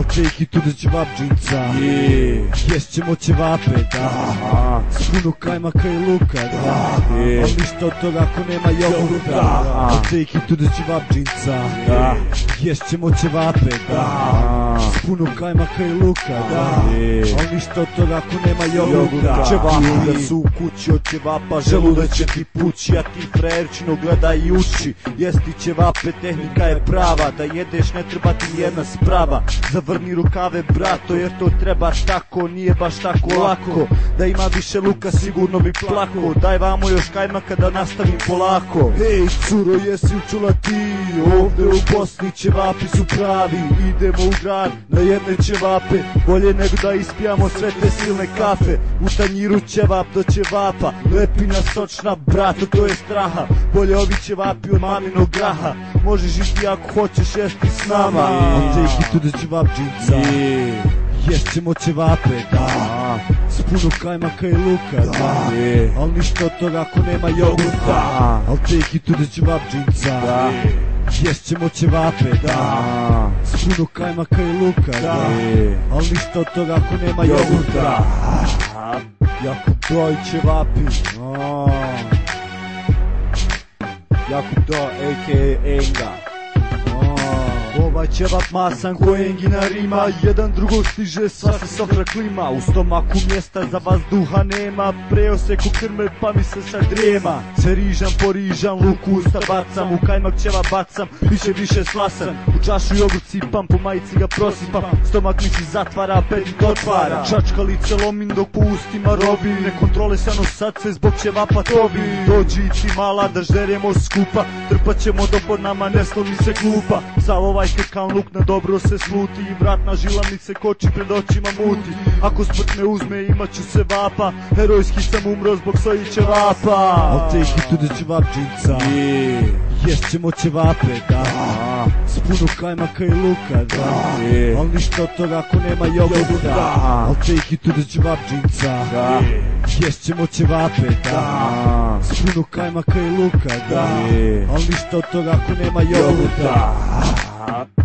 take it to the ćevapdžinca. Jest ćemo ćevape, da. S puno kajmaka i luka, da. Al ništa od toga ako nema jogurta. Take it to the ćevapdžinca. Jest ćemo ćevape, da. S puno kajmaka i luka, da. Al ništa od toga ako nema jogurta. Ćevapi da su u kući od ćevapa, želudac će ti pući, a ti frajerčino gledaj i uči. Jesti ćevape, tehnika je prava, da jedeš ne treba ti nijedna sprava. Zavrni rukave brato, jer to treba tako, nije baš tako lako. Da ima više luka sigurno bi plako, daj vamo još kajmaka da nastavim polako. Hej curo, jesi učula ti, ovde u Bosni ćevapi su pravi. Idemo u grad na jedne ćevape, bolje nego da ispijamo sve te silne kafe. U tanjiru ćevap do ćevapa, lepina sočna brato, to je straha. Bolje ovi ćevapi od maminog graha, možeš i ti ako hoćeš jesti s nama. Take it to the ćevapdžinca. Jest ćemo ćevape, da. S puno kajmaka i luka, da. Al ništa od toga ako nema jogurta. Al take it to the ćevapdžinca. Jest ćemo ćevape, da. S puno kajmaka i luka, da. Al ništa od toga ako nema jogurta. Jakub Doj ćevapi. Jakub Do, a.k.a. Enga. Ovaj ćevap masan ko Engina rima, jedan drugog stiže, sva se sofra klima. U stomaku mjesta za vazduha nema, preoseku krme pa mi se sad drijema. Cerižan po rižan, luku usta bacam, u kajmak ćevap bacam, biće više slasan. U čašu jogurt sipam, po majici ga prosipam, stomak mi se zatvara, apetit otvara. Čačkalice lomim dok po ustima robim, nekontrolisano sad se zbog ćevapa tobi. Dođi ti mala da žderemo skupa, trpat ćemo do pod nama, ne slomi se klupa. Sav ovaj kekan luk na dobro se sluti i vratna žila mi se koči pred očima muti. Ako smrt me uzme imat ću se vapa, herojski sam umro zbog svojih ćevapa. I'll take it to the ćevapdžinca. Jest ćemo ćevape, da. S puno kajmaka i luka, da. Al ništa od toga ako nema jogurta. I'll take it to the ćevapdžinca. Jest ćemo ćevape, da. S puno kajmaka i luka, da. Al ništa od toga ako nema jogurta.